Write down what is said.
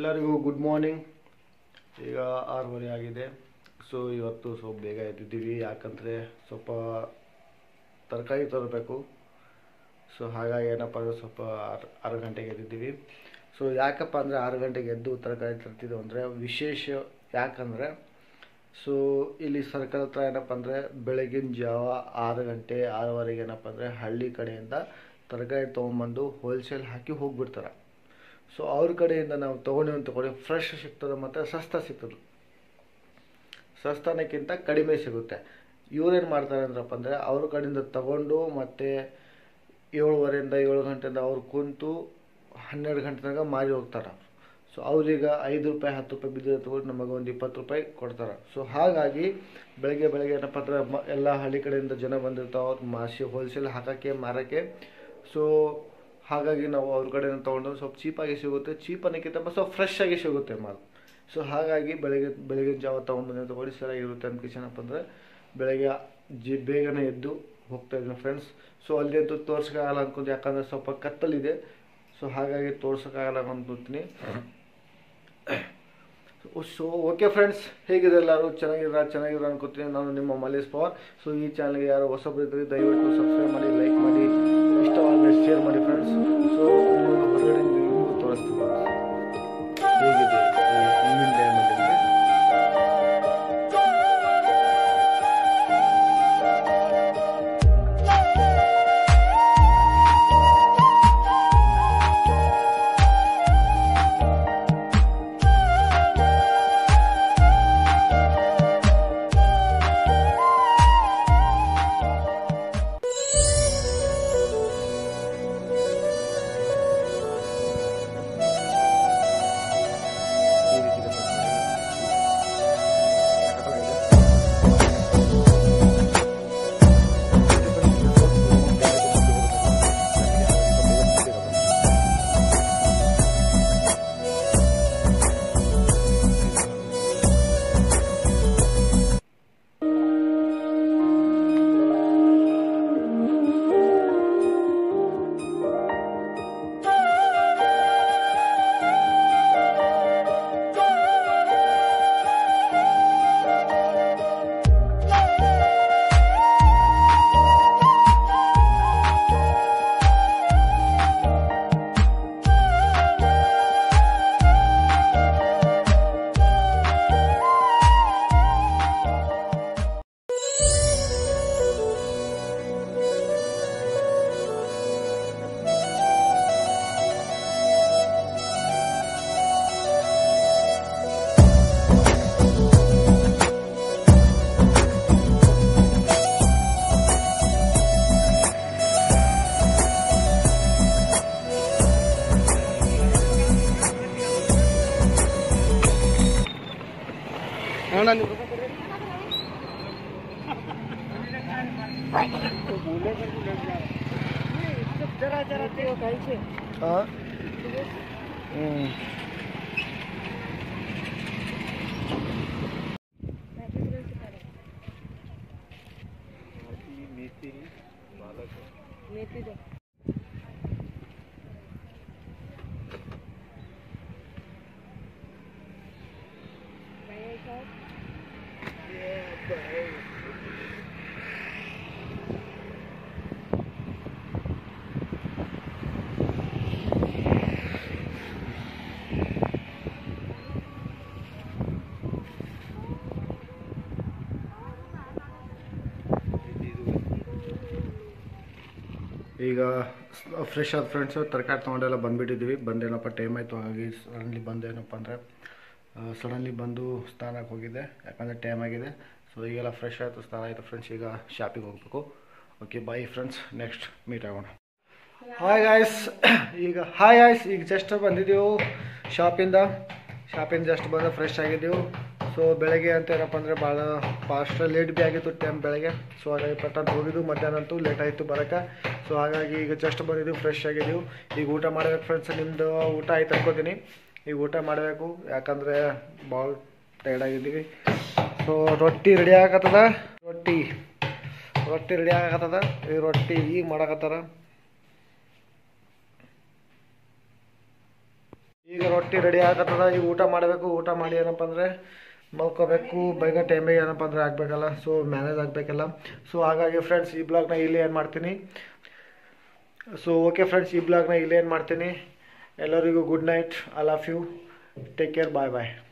ಎಲ್ಲರಿಗೂ good morning. ಈಗ 6:30 ಆಗಿದೆ. ಸೊ ಇವತ್ತು ಸ್ವಲ್ಪ ಬೇಗ ಎದ್ದಿದ್ದೀವಿ, ಯಾಕಂದರೆ ಸ್ವಲ್ಪ ತರಕಾರಿ ತರಬೇಕು. ಸೊ ಹಾಗಾಗಿ ಏನಪ್ಪ ಅಂದರೆ ಸ್ವಲ್ಪ 6 ಗಂಟೆಗೆ ಎದ್ದಿದ್ದೀವಿ. ಸೊ ಯಾಕಪ್ಪ ಅಂದರೆ 6 ಗಂಟೆಗೆ ಎದ್ದು ತರಕಾರಿ ತರ್ತಿದ್ದೆವು ಅಂದರೆ ವಿಶೇಷ. ಯಾಕಂದರೆ ಸೊ ಇಲ್ಲಿ ಸರ್ಕಾರ ಹತ್ರ ಏನಪ್ಪ ಅಂದರೆ ಬೆಳಗಿನ ಜಾವ 6 ಗಂಟೆ 6:30 ಏನಪ್ಪ ಅಂದರೆ ಹಳ್ಳಿ ಕಡೆಯಿಂದ ತರಕಾರಿ ತೊಗೊಂಬಂದು ಹೋಲ್ಸೇಲ್ ಹಾಕಿ ಹೋಗಿಬಿಡ್ತಾರೆ. ಸೊ ಅವ್ರ ಕಡೆಯಿಂದ ನಾವು ತೊಗೊಂಡು ಫ್ರೆಶ್ ಸಿಗ್ತದೆ ಮತ್ತು ಸಸ್ತಾ ಸಿಗ್ತದೆ. ಸಸ್ತಾನಕ್ಕಿಂತ ಕಡಿಮೆ ಸಿಗುತ್ತೆ. ಇವ್ರೇನು ಮಾಡ್ತಾರೆ ಅಂದ್ರಪ್ಪ ಅಂದರೆ ಅವ್ರ ಕಡೆಯಿಂದ ತಗೊಂಡು ಮತ್ತು 7:30 7 ಗಂಟೆಯಿಂದ ಅವ್ರು ಕುಂತು 12 ಗಂಟೆ ತನಕ ಮಾರಿ ಹೋಗ್ತಾರೆ. ಸೊ ಅವ್ರೀಗ 5 ರೂಪಾಯಿ 10 ರೂಪಾಯಿ ಬಿದ್ದರೆ ತಗೊಂಡು ನಮಗೆ ಒಂದು 20 ರೂಪಾಯಿ ಕೊಡ್ತಾರೆ. ಸೊ ಹಾಗಾಗಿ ಬೆಳಗ್ಗೆ ಏನಪ್ಪ ಅಂದರೆ ಎಲ್ಲ ಹಳ್ಳಿ ಕಡೆಯಿಂದ ಜನ ಬಂದಿರ್ತಾವೆ, ಅವ್ರು ಮಾಸಿ ಹೋಲ್ಸೇಲ್ ಹಾಕೋಕ್ಕೆ ಮಾರೋಕ್ಕೆ. ಸೊ ಹಾಗಾಗಿ ನಾವು ಅವ್ರ ಕಡೆಯಿಂದ ತೊಗೊಂಡು ಸ್ವಲ್ಪ ಚೀಪಾಗಿ ಸಿಗುತ್ತೆ. ಚೀಪ್ ಅನ್ನೋಕ್ಕಿಂತ ಸ್ವಲ್ಪ ಫ್ರೆಶ್ ಆಗಿ ಸಿಗುತ್ತೆ ಮಾಲ್. ಸೊ ಹಾಗಾಗಿ ಬೆಳಗಿನ ಜಾವ ತೊಗೊಂಡು ಸರಿಯಾಗಿರುತ್ತೆ ಅಂತ ಏನಪ್ಪ ಅಂದರೆ ಬೆಳಗ್ಗೆ ಬೇಗನೆ ಎದ್ದು ಹೋಗ್ತಾಯಿದ್ದೀನಿ ಫ್ರೆಂಡ್ಸ್. ಸೊ ಅಲ್ಲಿ ಅಂತೂ ತೋರ್ಸೋಕ್ಕಾಗಲ್ಲ ಅಂದ್ಕೊಂಡು, ಯಾಕಂದರೆ ಸ್ವಲ್ಪ ಕತ್ತಲಿದೆ. ಸೊ ಹಾಗಾಗಿ ತೋರ್ಸೋಕ್ಕಾಗಲ್ಲ ಅಂದ್ಕೊತೀನಿ. ಸೊ ಓಕೆ ಫ್ರೆಂಡ್ಸ್, ಹೇಗಿದೆ ಎಲ್ಲರೂ? ಚೆನ್ನಾಗಿರೋ ಅನ್ಕೋತೀನಿ. ನಾನು ನಿಮ್ಮ ಮಲೇಶ್ ಪವರ್. ಸೊ ಈ ಚಾನಲ್ಗೆ ಯಾರು ಹೊಸಬ್ರು ಇದ್ದರೆ ದಯವಿಟ್ಟು ಸಬ್ಸ್ಕ್ರೈಬ್ ಮಾಡಿ, ಲೈಕ್ ಮಾಡಿ, ಇಷ್ಟವಾದರೆ ಶೇರ್ ಮಾಡಿ ಫ್ರೆಂಡ್ಸ್. ಸೊ ಹೊರಗಡೆ ನಿಮಗೂ ತೋರಿಸ್ತೀನಿ ಹೇಗಿದೆ ಈಗಿನ ಟೈಮಲ್ಲಿ. मेथी दे ಈಗ ಫ್ರೆಶ್ ಆದ ಫ್ರೆಂಡ್ಸು ತರಕಾರಿ ತೊಗೊಂಡೆಲ್ಲ ಬಂದುಬಿಟ್ಟಿದ್ದೀವಿ. ಬಂದೇನಪ್ಪ ಟೈಮ್ ಆಯಿತು, ಹಾಗಾಗಿ ಸಡನ್ಲಿ ಬಂದು ಸ್ನಾನಕ್ಕೆ ಹೋಗಿದ್ದೆ, ಯಾಕಂದರೆ ಟೈಮ್ ಆಗಿದೆ. ಸೊ ಈಗೆಲ್ಲ ಫ್ರೆಶ್ ಆಯಿತು, ಸ್ನಾನ ಆಯಿತು ಫ್ರೆಂಡ್ಸ್. ಈಗ ಶಾಪಿಂಗ್ ಹೋಗಬೇಕು. Okay bye friends, next meet ಆಗೋಣ. ಹಾಯ್ ಗಾಯ್ಸ್, ಈಗ ಜಸ್ಟ್ ಬಂದಿದ್ದೆವು ಶಾಪಿಂದ ಜಸ್ಟ್ ಬಂದು ಫ್ರೆಶ್ ಆಗಿದ್ದೆವು. ಸೊ ಬೆಳಗ್ಗೆ ಅಂತ ಏನಪ್ಪ ಅಂದರೆ ಭಾಳ ಫಾಸ್ಟ್ ಲೇಟ್ ಭೀ ಆಗಿತ್ತು ಟೈಮ್ ಬೆಳಗ್ಗೆ. ಸೊ ಹಾಗಾಗಿ ಪಟ್ಟಂತ ಹೋಗಿದ್ದು, ಮಧ್ಯಾಹ್ನ ಅಂತೂ ಲೇಟ್ ಆಯಿತು ಬರೋಕ್ಕೆ. ಸೊ ಹಾಗಾಗಿ ಈಗ ಜಸ್ಟ್ ಬಂದಿದ್ದೀವಿ, ಫ್ರೆಶ್ ಆಗಿದ್ದೀವಿ. ಈಗ ಊಟ ಮಾಡಬೇಕು ಫ್ರೆಂಡ್ಸ್. ನಿಮ್ಮದು ಊಟ ಆಯ್ತು ಅನ್ಕೋತೀನಿ. ಈಗ ಊಟ ಮಾಡಬೇಕು, ಯಾಕಂದರೆ ಭಾಳ ಟೈರ್ಡ್ ಆಗಿದ್ದೀವಿ. ಸೊ ರೊಟ್ಟಿ ರೆಡಿ ಆಗತ್ತದ, ರೊಟ್ಟಿ ರೆಡಿ ಆಗತ್ತದ. ಈ ರೊಟ್ಟಿ ಈಗ ಮಾಡಕತ್ತಾರ. ಈಗ ರೊಟ್ಟಿ ರೆಡಿ ಆಗತ್ತದ. ಈಗ ಊಟ ಮಾಡಬೇಕು. ಊಟ ಮಾಡಿ ಏನಪ್ಪ ಅಂದರೆ ಮಲ್ಕೋಬೇಕು. ಬೇಗ ಟೈಮಿಗೆ ಏನಪ್ಪ ಅಂದರೆ ಆಗಬೇಕಲ್ಲ, ಸೊ ಮ್ಯಾನೇಜ್ ಆಗಬೇಕಲ್ಲ. ಸೊ ಹಾಗಾಗಿ ಫ್ರೆಂಡ್ಸ್ ಈ ಬ್ಲಾಗ್ನ ಇಲ್ಲಿ ಏನು ಮಾಡ್ತೀನಿ. ಸೊ ಓಕೆ ಫ್ರೆಂಡ್ಸ್, ಈ ಬ್ಲಾಗ್ನ ಇಲ್ಲಿ ಏನು ಮಾಡ್ತೀನಿ. ಎಲ್ಲರಿಗೂ good night. I love you. Take care. Bye bye.